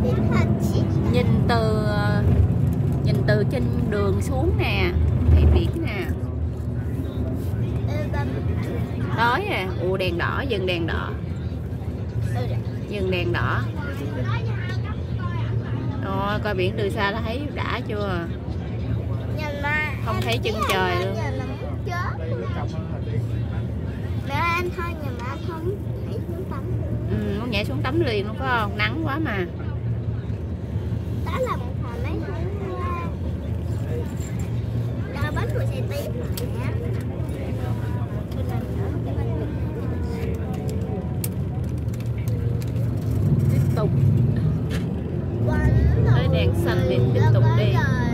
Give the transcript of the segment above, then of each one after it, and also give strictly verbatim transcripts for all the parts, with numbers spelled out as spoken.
Nhìn từ nhìn từ trên đường xuống nè, thấy biển nè. Đói nè, ủa đèn đỏ, dừng đèn đỏ. Dừng đèn đỏ. Rồi coi biển từ xa đã thấy đã chưa? Không thấy chân trời luôn. Mẹ anh thôi, nhà mẹ không nhảy xuống tắm. Ừ, muốn nhảy xuống tắm liền luôn có không? Nắng quá mà. Đó là một hồi mấy hôm qua. Cho bánh của xe tiếp lại nhé. Tiếp tục. Tới đèn xanh thì tiếp tục đi.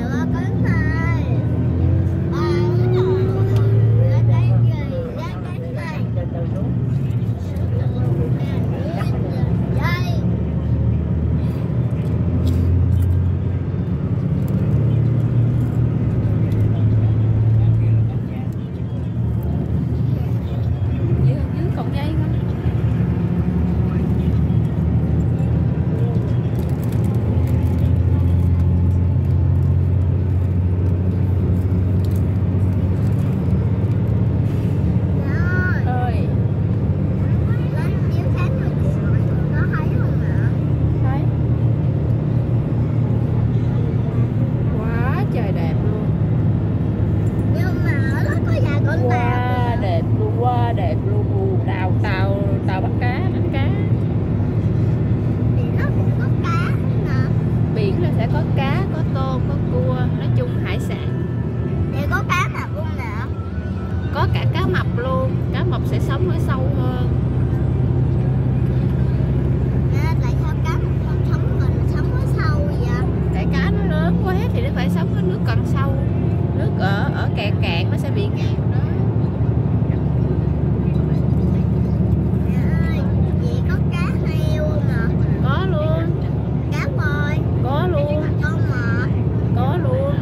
Sẽ sống ở sâu hơn. À, tại sao cá mình không sống mà nó sống ở sâu vậy? Tại cá nó lớn quá thì nó phải sống ở nước càng sâu. Nước ở ở cạn cạn nó sẽ bị ngạt đó. Mẹ ơi, vậy có cá heo không ạ? Có luôn. Cá voi. Có luôn. Con mọt. Có luôn.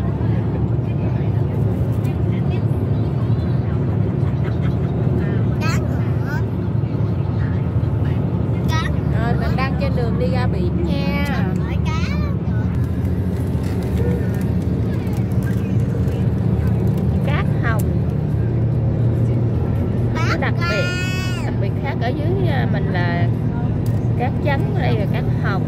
Trên đường đi ra biển nha. Cát hồng. Đặc biệt đặc biệt khác ở dưới mình là cát trắng, ở đây là cát hồng.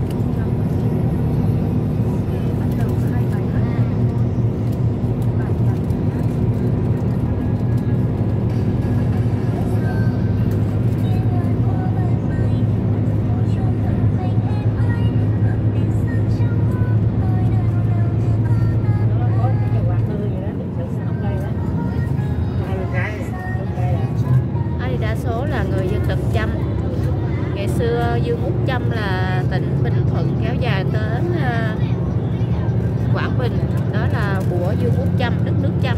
Dương Út Chăm là tỉnh Bình Thuận kéo dài đến uh, Quảng Bình, đó là của Dương Út Chăm, đất nước Chăm.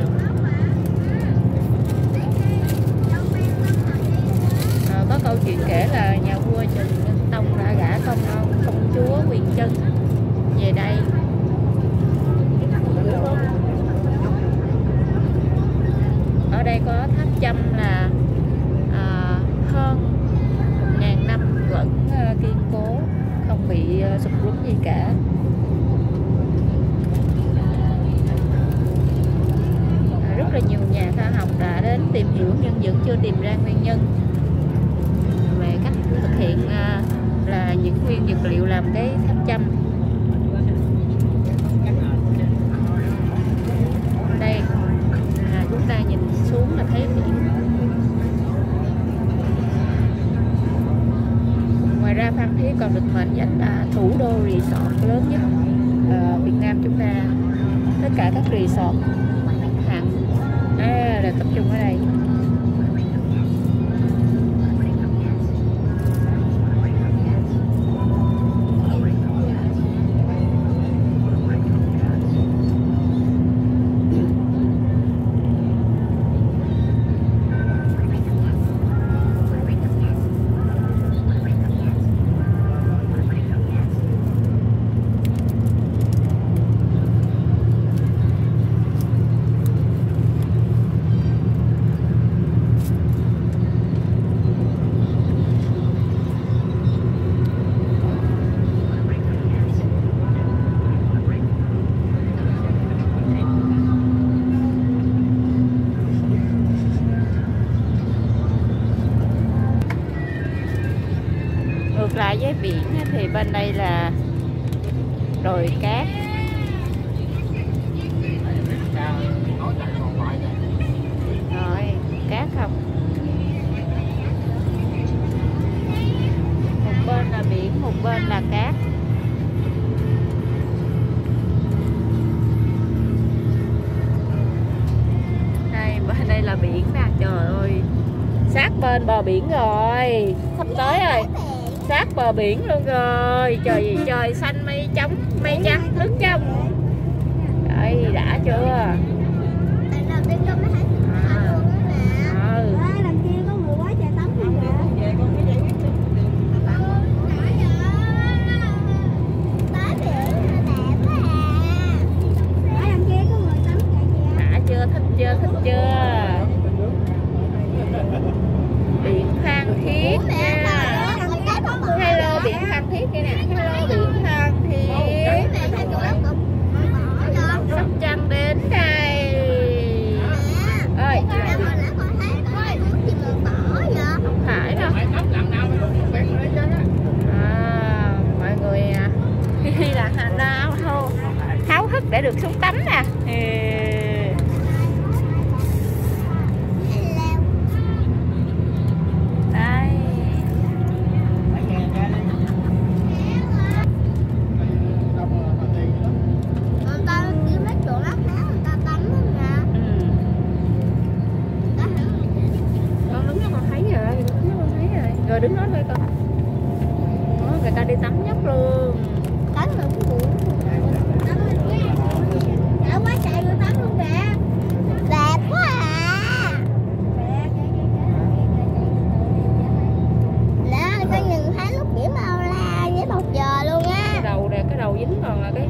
À, có câu chuyện kể là nhà vua Trần Nhân Tông đã gả công công chúa Huyền Trân về đây. Ở đây có tháp Chăm là uh, hơn ngàn năm vẫn uh, kiên cố, không bị uh, sụp lún gì cả. À, rất là nhiều nhà khoa học đã đến tìm hiểu nhưng vẫn chưa tìm ra nguyên nhân về cách thực hiện uh, là những nguyên vật liệu làm cái tháp Chăm. Đây à, chúng ta nhìn xuống là thấy biển. Ngoài ra Phan Thiết còn được mệnh danh là thủ đô resort lớn nhất ở Việt Nam chúng ta. Tất cả các resort hạng A là tập trung ở đây. bên đây là đồi cát. Rồi, cát không? Một bên là biển, một bên là cát. Đây, bên đây là biển nè, trời ơi. Sát bên bờ biển rồi, sắp tới rồi. Sát bờ biển luôn rồi. Trời gì trời xanh mây trắng, mây trắng nước trong. Đây, đã chưa? Chưa, thích chưa? Biển Phan Thiết nha. Hello biển Phan Thiết đây nè. Hello biển Phan Thiết. Sóc Trăng đến đây. Ơi, không phải đâu. À, mọi người khi là háo háo hức để được xuống tắm nè. Rồi đứng đó thôi con. Đó, người ta đi tắm nhóc luôn. Tắm rồi cũng buồn. Tắm rồi. Đã quá trời rồi tắm luôn kìa. Đẹp quá à. Nè, con nhìn thấy lúc biển bao la với bầu trời luôn á. Cái đầu nè, cái đầu dính còn là cái.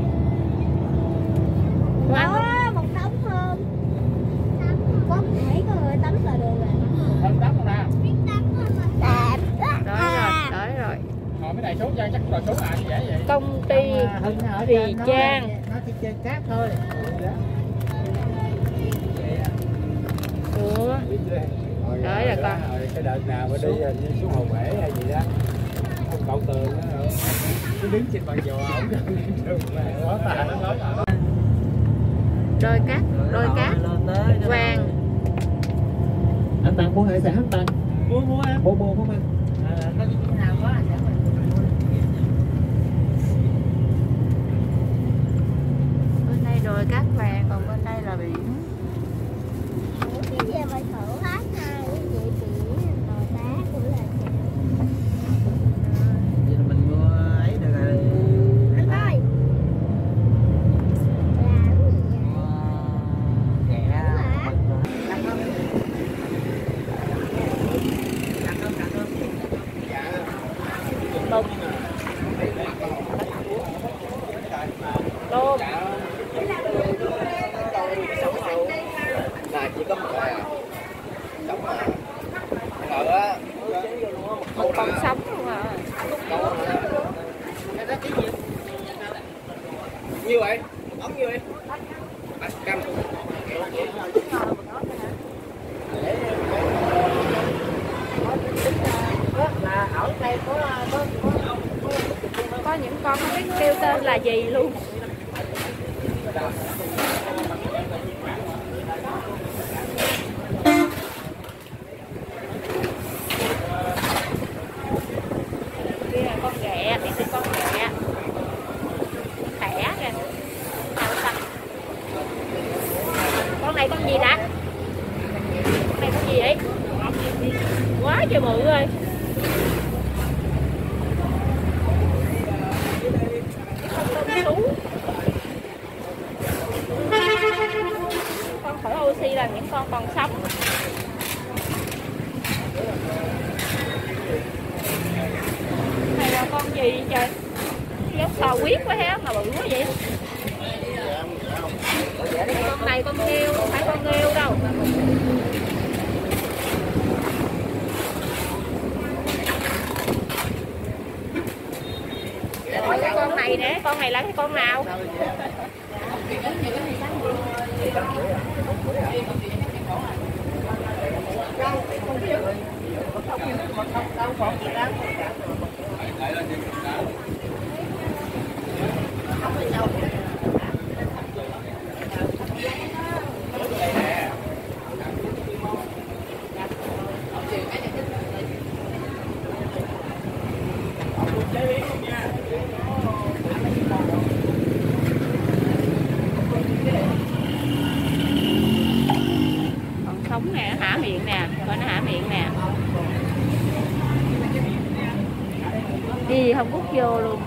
Đó, một tấm không. Có thấy có người tắm là được rồi. Không tắm không nào. Đẹp. Đói rồi, đói rồi. Rồi cái này xuống cho chắc rồi xuống à như vậy vậy. Công ty Thùy Trang. Nó chỉ chơi cát thôi. Ủa. Đói rồi con. Cái đợt nào mà đi như xuống Hồ Bể hay gì đó. Ông cậu Tường đó. Cứ đứng trên bàn dò ổng đó tài nó nói rồi. Đôi cát, đôi cát. Vàng. Anh Tăng muốn hải sản Tăng. Mua mua em. Mua mua không em. Có gì nào quá sẽ bên đây đồi cát vàng, còn bên đây là biển. Cái gì mà thử hết hai cái gì biển đồi đá của là vậy là mình mua ấy được rồi. anh ơi Tôm. Tôm. Là chỉ có một à. Sống à. Ngờ á. Một con sống luôn à. Nhiêu vậy? Ống nhiêu vậy? À, cam. Là ở đây có có có, có những con không biết kêu tên là gì luôn. Kia là con ghẹ, đi tìm con ghẹ. Thẻ kìa. Con này con gì đã? Con này con gì vậy? Quá trời bự ơi. Con thổi oxy là những con còn sống. Này là con gì trời? Giống sò huyết quá ha, mà bự quá vậy. Con này con nghêu, không phải con nghêu đâu. Cái con này nè, con này là cái con nào? vô luôn.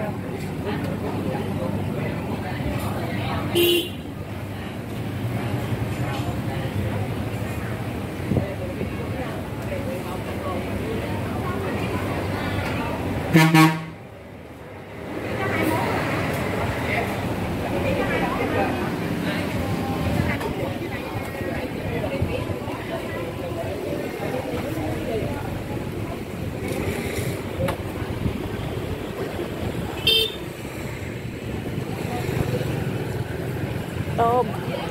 Tôm.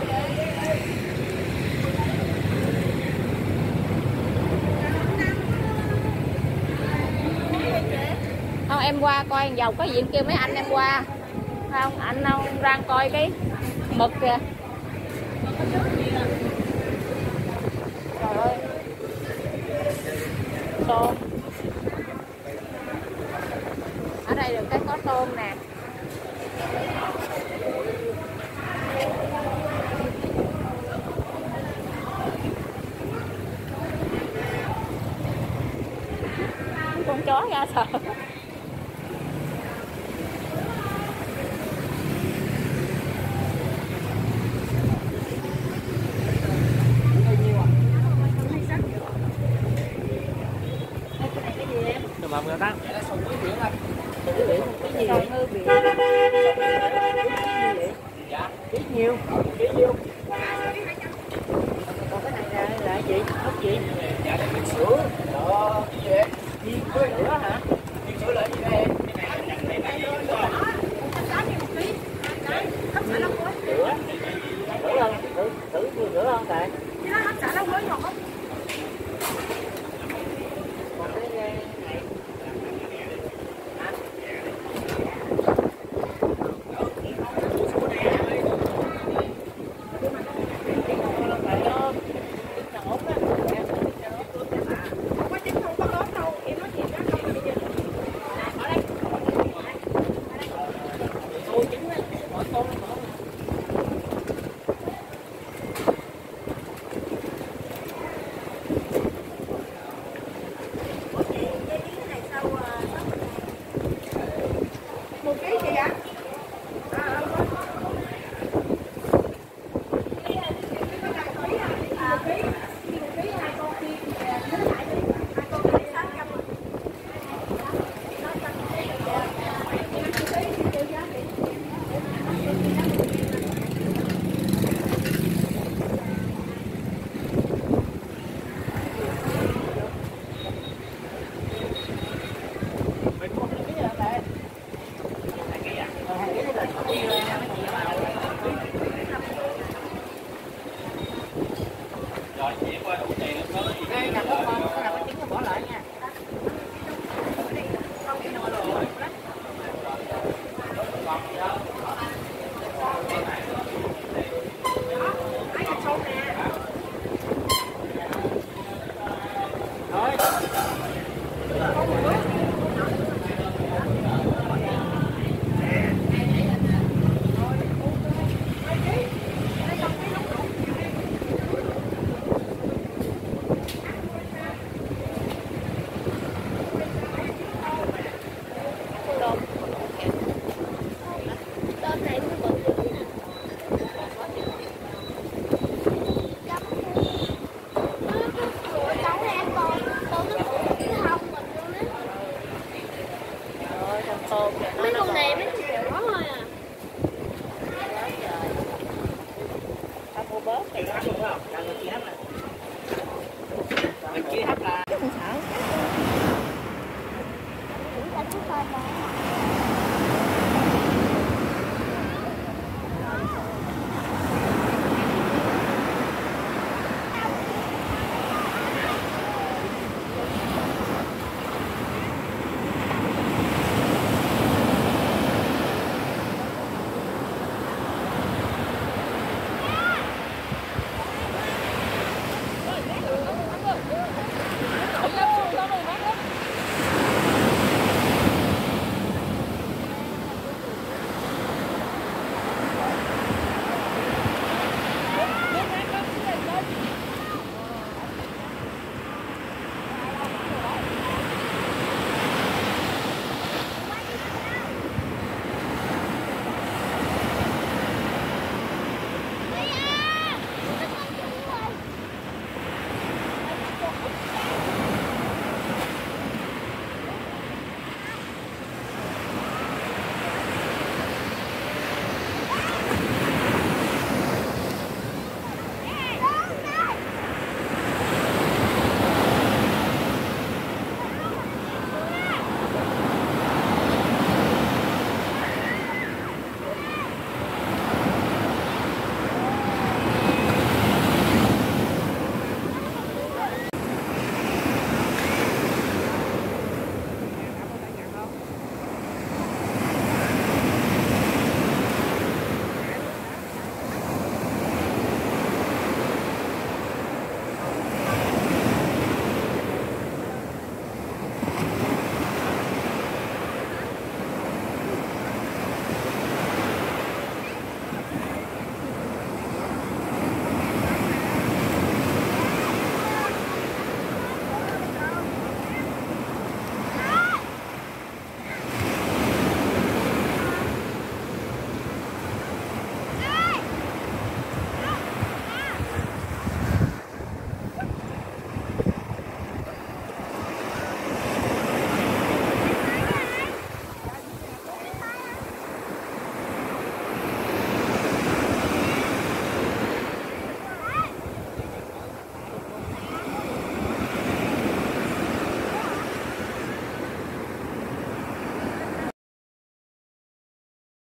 Không, em qua coi dầu có gì em kêu mấy anh em qua. Không, anh đâu đang coi cái mực kìa. Trời ơi. Tôm. Ở đây được cái có tôm nè. Con chó ra sợ. Được mà người ta sông ngư biển anh. Sông ngư biển. Dạ. Biết nhiều. Biết nhiêu? Còn cái này là là gì? Ốc gì? Dạ là viên sữa. Đó, cái gì em? Viên sữa hả? Viên sữa là gì đây em? Sữa. Sữa không? Sữa, sữa, sữa, sữa không tại? Còn cái này.